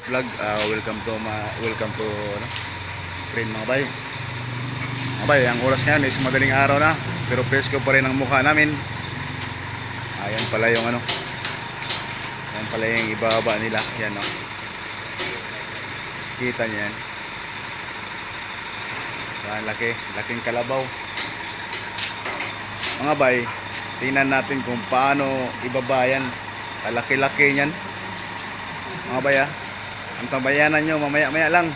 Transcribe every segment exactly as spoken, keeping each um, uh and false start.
vlog. Uh, welcome to ma welcome to ano, Crane mga bay. Mga bay, ang oras ngayon is madaling araw na, pero presko pa rin ang mukha namin. Ayan pala yung ano. Ayan pala yung ibaba nila. Yan o. No? Kita niyo yan. Yan, laki, laking kalabaw. Mga bay, tingnan natin kung paano ibaba yan. Kalaki-laki niyan. Mga bay, ah. Ang tambayanan nyo mamaya-maya lang.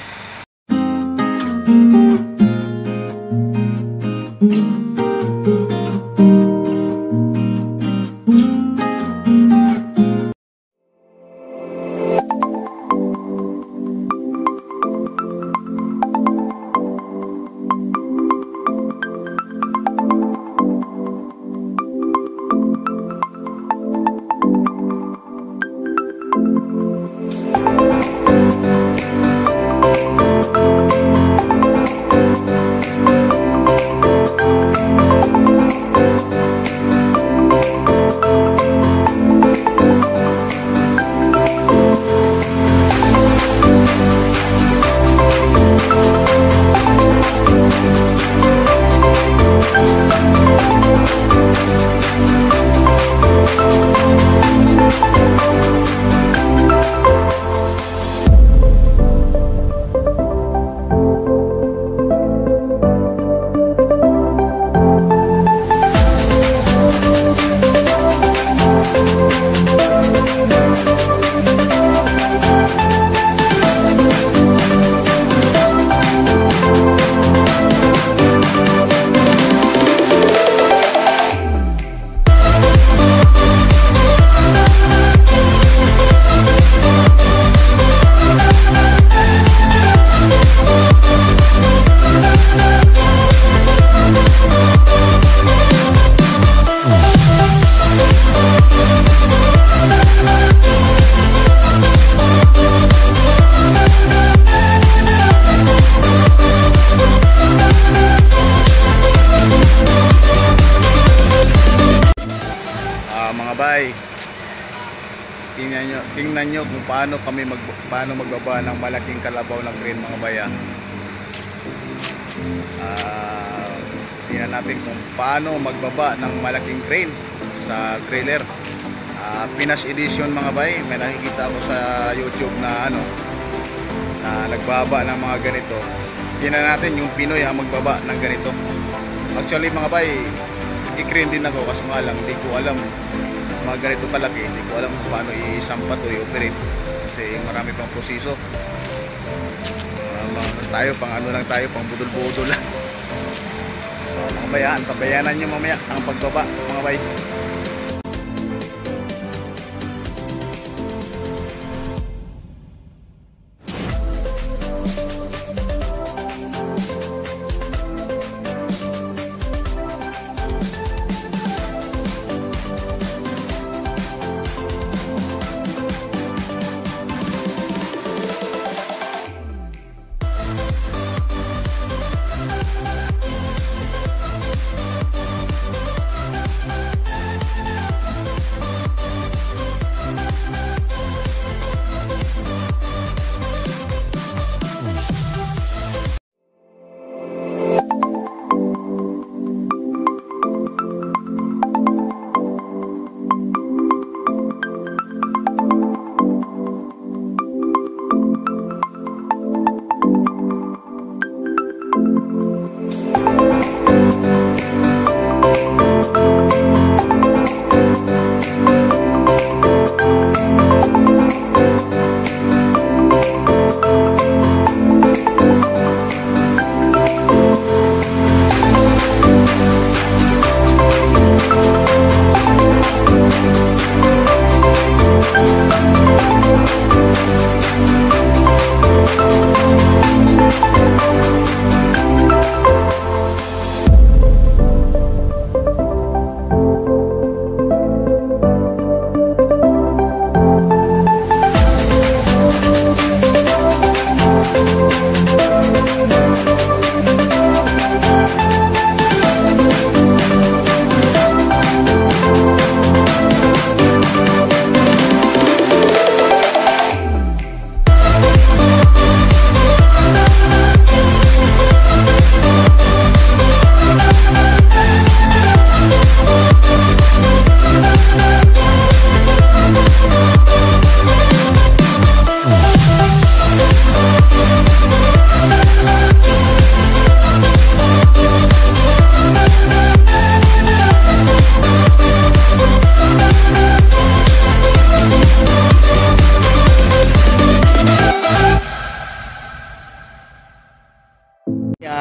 Mga bay, tingnan nyo, tingnan nyo kung paano kami mag, paano magbaba ng malaking kalabaw ng crane mga baya. Uh, tingnan natin kung paano magbaba ng malaking crane sa trailer. Uh, Pinas edition mga bay, may nakikita ako sa YouTube na ano na nagbaba ng mga ganito. Tingnan natin yung Pinoy ang magbaba ng ganito. Actually mga bay, i-crane din ako kasi nga lang hindi ko alam sa mga ganito kalaki, hindi ko alam kung paano i-sampat o i-operate kasi marami pang proseso. Uh, tayo pang ano lang tayo, pang budol-budol lang. So, mga bayaan, tabayanan nyo mamaya ang pagbaba mga bay.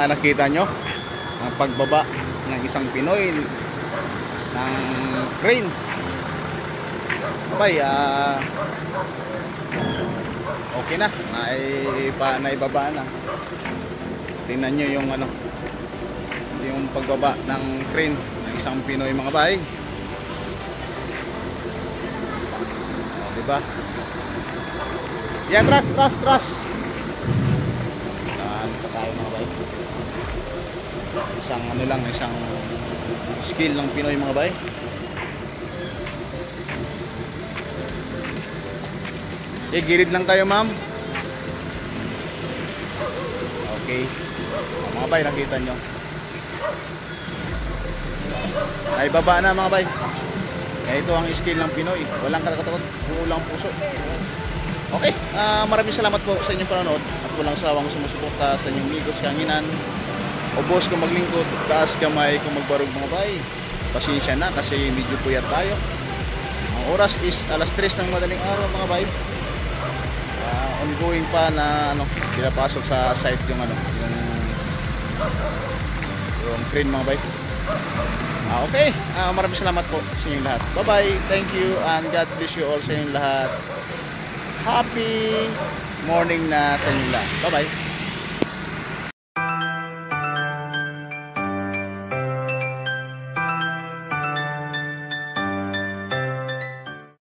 uh, nakita nyo ang pagbaba ng isang Pinoy ng crane. Abay, uh, okay na, naipa, naibaba na. Tingnan nyo yung ano, yung pagbaba ng crane ng isang Pinoy mga bay. O, diba? Yan, trust, trust, trust. Saan pa tayo mga bay? Isang ano lang, isang skill ng Pinoy mga bay. Eh, gilid lang tayo ma'am. Okay. Mga bay, nakita nyo. Ay, baba na mga bay. Eh, ito ang skill ng Pinoy. Walang katatakot, walang puso. Okay, uh, maraming salamat po sa inyong panonood. At walang sawang sumusuporta sa inyong migos kanginan. Ubos kung maglingkod, taas kamay kung magbarog mga bay. Pasensya na kasi medyo puyat tayo. Ang oras is alas tres ng madaling araw mga bay. Uh, ongoing pa na ano, pinapasok sa site yung ano, yung yung crane mga bay. Ah, okay, uh, maraming salamat po sa inyong lahat. Bye bye, thank you and God bless you all sa inyong lahat. Happy morning na sa inyong lahat. Bye bye.